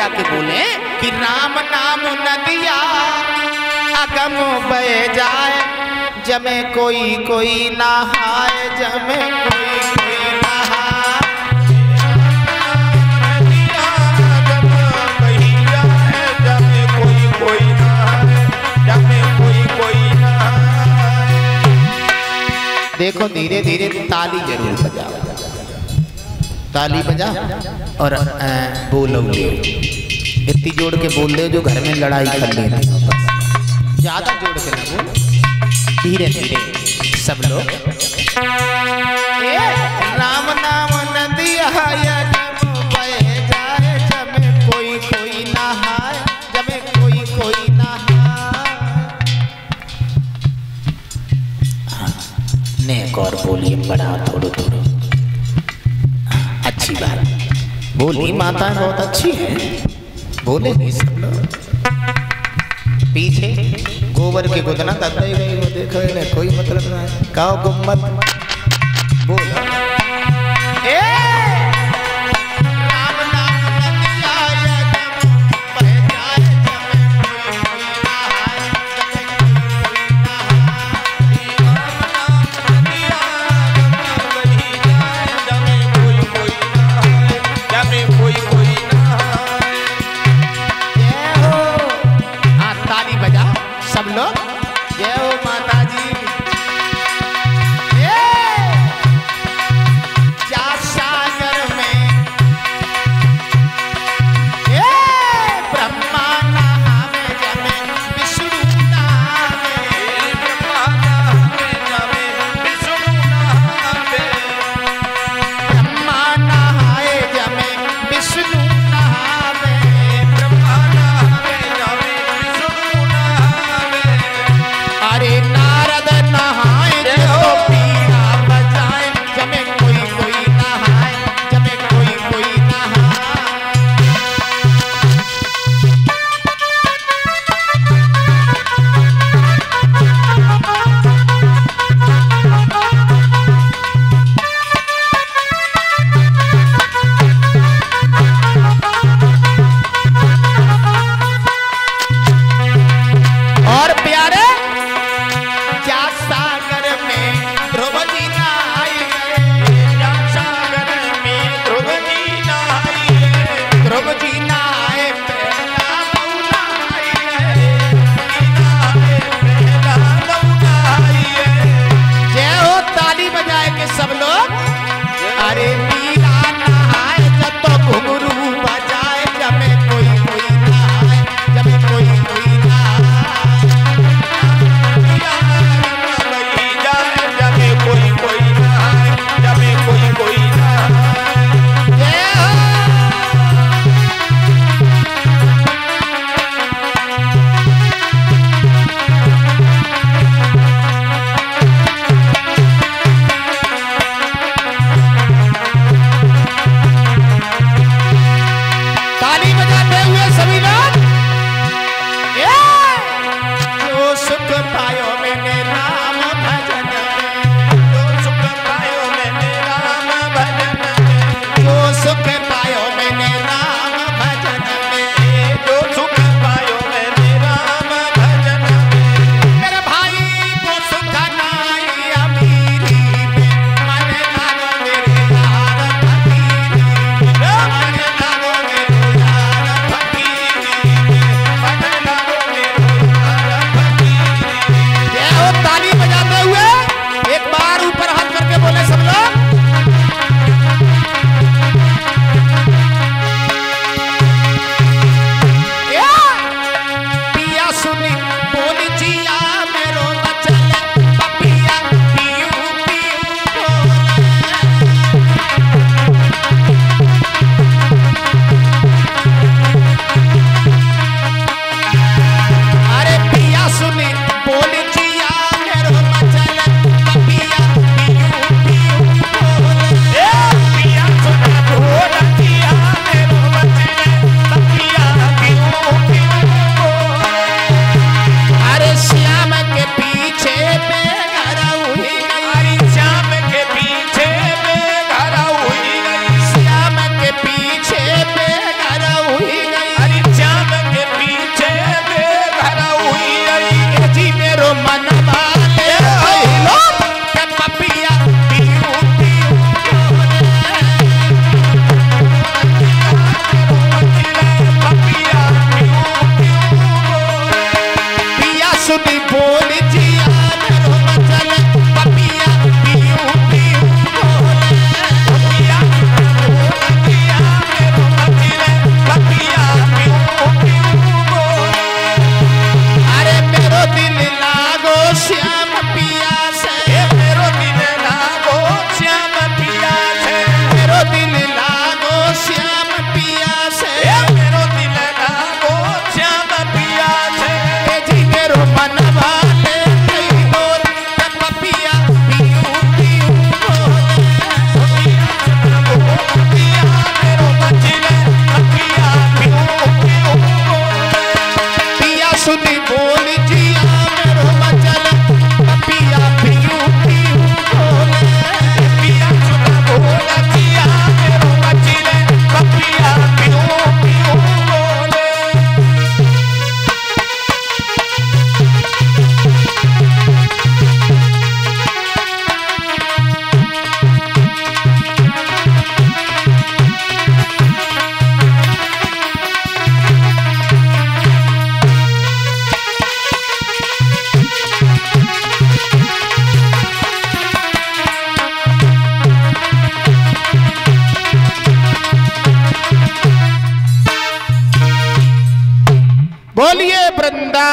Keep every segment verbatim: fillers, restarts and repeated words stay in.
जाके बोले कि राम नाम नदिया अगम बह जाए, जमे कोई कोई नहाए, जमे कोई कोई नहाए। जमे कोई कोई नहाए, जमे कोई कोई नहाए। देखो धीरे धीरे ताली जरूर बजाओ, ताली बजा और बोलो ले इतनी जोड़ के बोल दे जो घर में लड़ाई कर ले, ज्यादा जोड़ के ना बोल, धीरे धीरे सब लोग। राम नाम नदिया अगम बह जाए, जमे कोई कोई नहाए, जमे कोई कोई नहाए। नेक और बोलिए बड़ा थोड़ो थोड़ो, अच्छी बात बोली, माता बहुत अच्छी है, बोले नहीं सब लोग। पीछे गोबर के गुदना करते ही गई, वो देखो इन्हें कोई मतलब ना है, काओ गुम्मत बोल। ए राम नाम नदिया अगम बह जाए, जमे कोई कोई नहाए, जमे कोई कोई नहाए। जय हो, हाँ ताली बजा सब लोग, जय हो माता जी।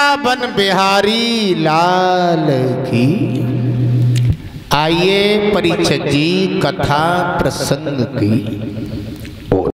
वृंदावन बिहारी लाल की। आइए परिचय जी कथा प्रसंग की।